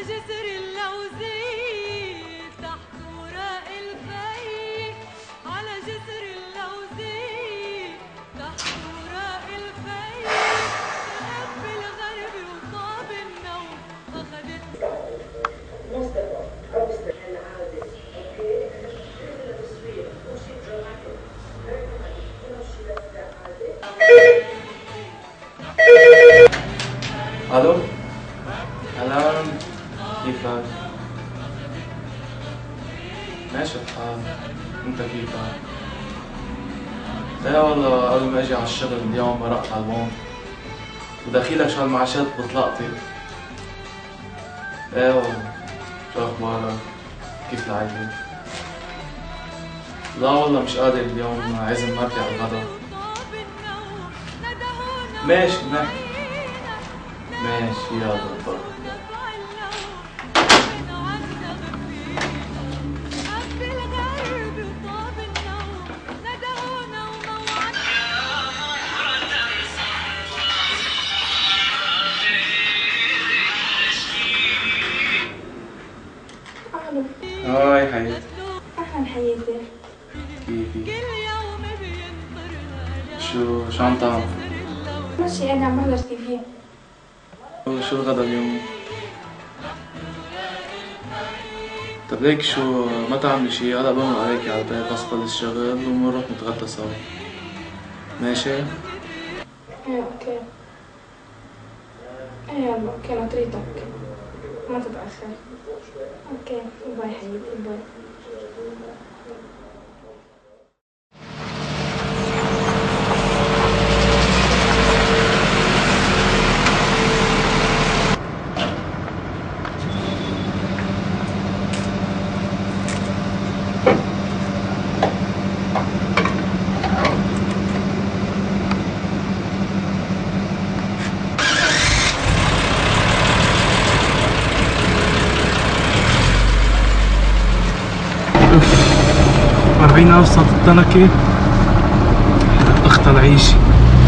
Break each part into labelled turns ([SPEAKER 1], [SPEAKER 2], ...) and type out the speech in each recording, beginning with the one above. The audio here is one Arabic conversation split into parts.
[SPEAKER 1] جسر اللوزية تحت وراء الفي، على جسر اللوزية تحت وراء الفي، تغب الغرب وطاب النوم أخذت
[SPEAKER 2] الو هلا، كيفك؟ ماشي الحال، انت كيفك؟ ايه والله قبل ما اجي على الشغل اليوم مرقت على البنك ودخيلك شو هالمعاشات بطلقتي. ايه والله، شو اخبارك؟ كيف العيلة؟ لا والله مش قادر اليوم، عازم مرتي على الغدا. ماشي نحكي، ماشي يلا تفضل.
[SPEAKER 3] الو.
[SPEAKER 2] هاي حياتي.
[SPEAKER 3] اهلا حياتي.
[SPEAKER 2] كيفي؟ شو عم تعمل؟
[SPEAKER 3] ماشي قاعدة عم بحضر تي في.
[SPEAKER 2] شو الغدا اليوم؟ طب ليك شو ما تعملي شي، هلا بمر عليكي على البيت بس خلص الشغل وبنروح نتغدى سوا. ماشي؟
[SPEAKER 3] ايه اوكي. ايه يلا اوكي نطريتك، ما تتأخر. اوكي باي حبيبي باي.
[SPEAKER 2] اوف، 40,000 صوت التنكة، اختها العيشة.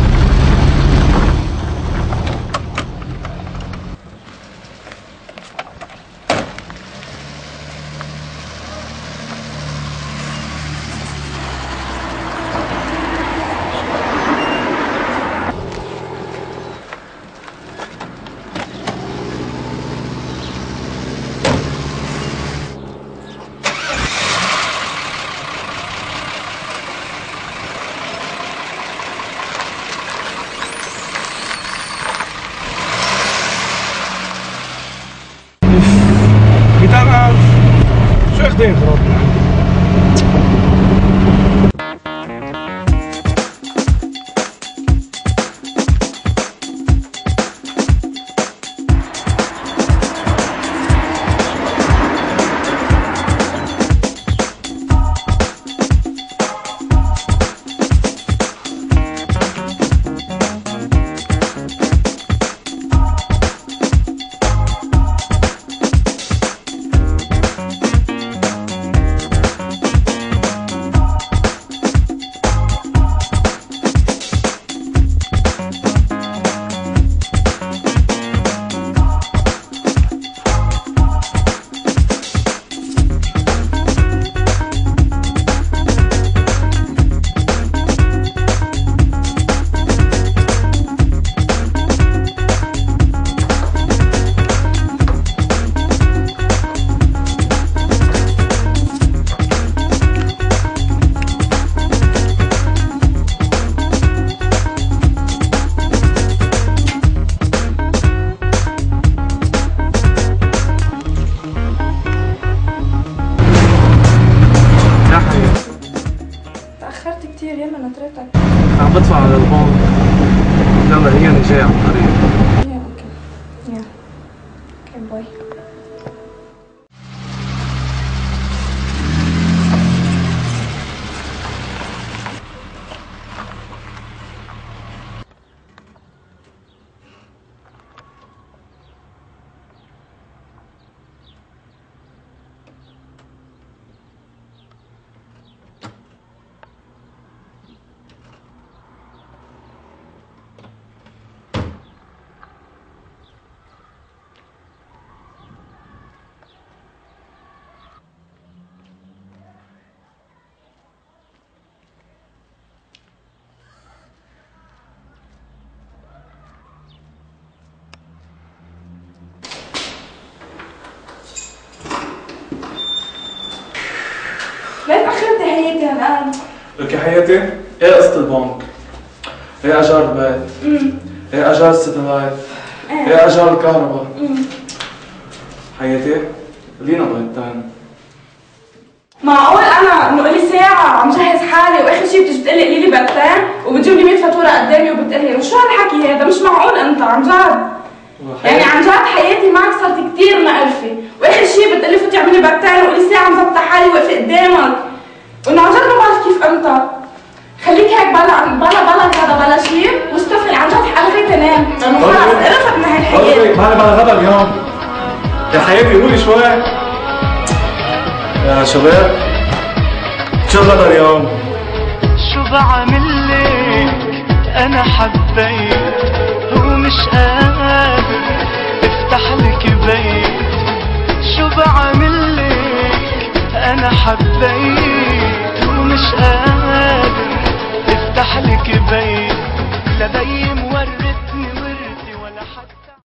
[SPEAKER 2] شو اخدين خرطنا؟
[SPEAKER 3] تأخرت كتير، يلا نطرتك.
[SPEAKER 2] عم بدفع على البنك، يلا هي جاي على الطريق.
[SPEAKER 3] يلا اوكي يلا اوكي باي.
[SPEAKER 4] فيها الآن.
[SPEAKER 2] لك يا حياتي، ايه قصة البنك؟ ايه أجار البيت؟ ايه أجار الستلايت؟ ايه أجار الكهرباء؟ حياتي، لينا بيتين.
[SPEAKER 4] معقول انا انه الي ساعة عم جهز حالي واخر شيء بتجي بتقلي قولي لي بيتين وبتجيب لي 100 فاتورة قدامي وبتقلي شو هالحكي هذا؟ مش معقول انت عن جد. يعني عن جد حياتي معك صرت كثير مقرفة، واخر شيء بتقلي فوتي اعملي بيتين وقولي ساعة مظبطة حالي واقفة قدامك، وانه عن جد ما بعرف كيف انت. خليك هيك بلا غدا بلا شيء واستغفر عن جد الغي تنام لانه خلص قرفت من هالحكي.
[SPEAKER 5] بلا غدا اليوم يا حياتي، قولي شوي يا شباب، شو غدا اليوم؟
[SPEAKER 6] شو بعملك انا حبيت ومش قادر افتح لك بيت. شو بعملك انا حبيت ومش قادر افتح لك بيت. لبيت